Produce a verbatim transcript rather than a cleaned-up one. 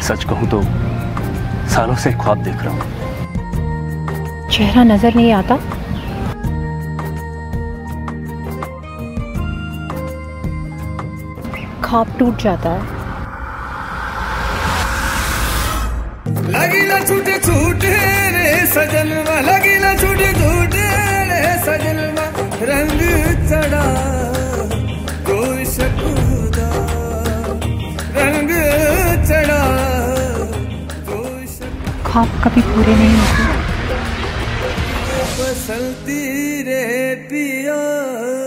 सच कहूं तो सालों से ख्वाब देख रहा हूं। चेहरा नजर नहीं आता? ख्वाब टूट जाता है। लगी ना छूटे छूटे रे सजनवा, लगी ना छूटे छूटे रे सजनवा, रंग चढ़ा कोई शकुदा, रंग चढ़ा कोई शकुदा। ख्वाब कभी पूरे नहीं होते। बसंती रे पिया